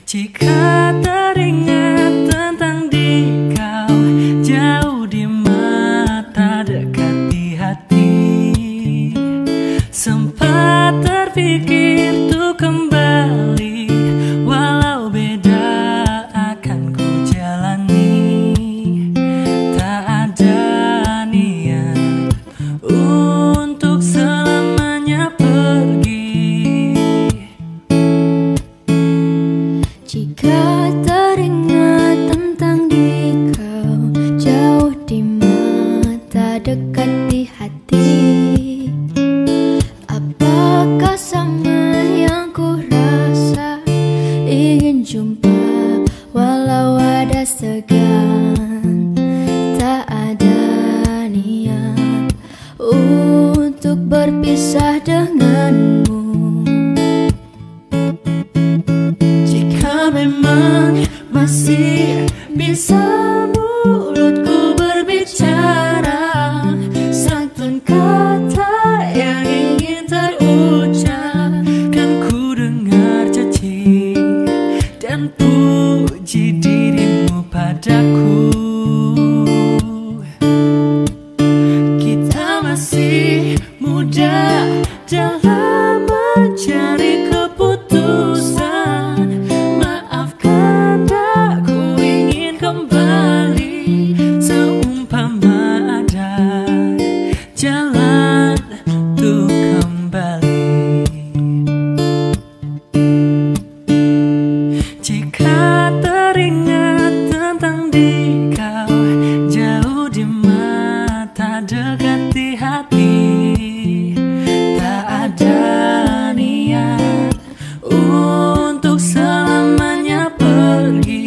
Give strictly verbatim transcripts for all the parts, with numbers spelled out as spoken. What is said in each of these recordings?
Jika teringat tentang di kau, jauh di mata, dekat di hati, sempat terpikir tuh kembali, walau beda akan ku jalani. Tak ada niat untuk selamanya pergi. Jika teringat tentang di kau, jauh di mata, dekat di hati, apakah sama yang ku rasa? Ingin jumpa walau ada segan, tak ada niat untuk berpisah denganmu. Memang masih bisa mulutku berbicara, santun kata yang ingin terucap, kan ku dengar caci dan puji dirimu padaku. Kita masih muda dalam mencari keputusan. Seumpama ada jalan untuk kembali. Jika teringat tentang di kau, jauh di mata, dekat di hati, tak ada niat untuk selamanya pergi.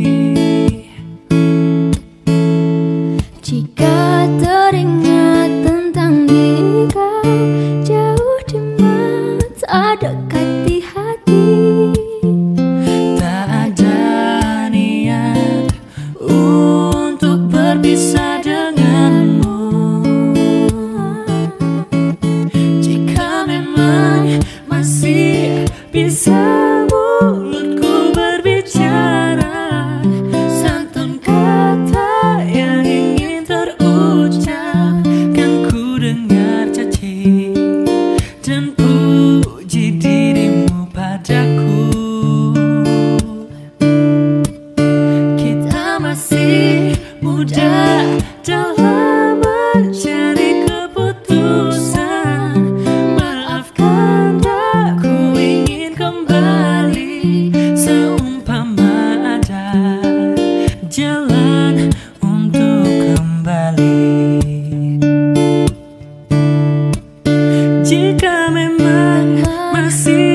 Jika teringat tentang di kau, jauh di mata, dekat di hati, tak ada niat untuk berpisah denganmu. Jika memang masih bisa mulutku berbicara, santun kata yang ingin terucap, kan ku dengar caci dan puji dirimu padaku. Kita masih muda dalam mencari keputusan. Maafkan aku ingin kembali, seumpama ada jalan untuk kembali. Jika memang masih